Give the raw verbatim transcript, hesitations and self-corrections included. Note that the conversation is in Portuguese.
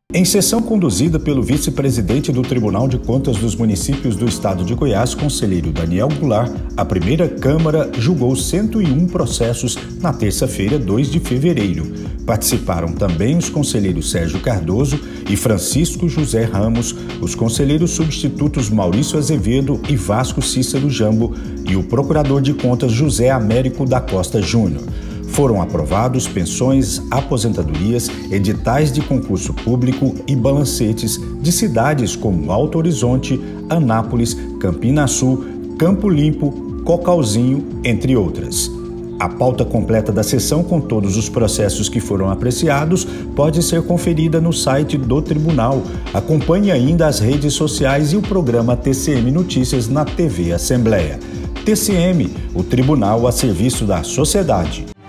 Em sessão conduzida pelo vice-presidente do Tribunal de Contas dos Municípios do Estado de Goiás, conselheiro Daniel Goulart, a primeira Câmara julgou cento e um processos na terça-feira, dois de fevereiro. Participaram também os conselheiros Sérgio Cardoso e Francisco José Ramos, os conselheiros substitutos Maurício Azevedo e Vasco Cícero Jambo e o procurador de contas José Américo da Costa Júnior. Foram aprovados pensões, aposentadorias, editais de concurso público e balancetes de cidades como Alto Horizonte, Anápolis, Campina Sul, Campo Limpo, Cocalzinho, entre outras. A pauta completa da sessão com todos os processos que foram apreciados pode ser conferida no site do Tribunal. Acompanhe ainda as redes sociais e o programa T C M Notícias na T V Assembleia. T C M, o Tribunal a serviço da sociedade.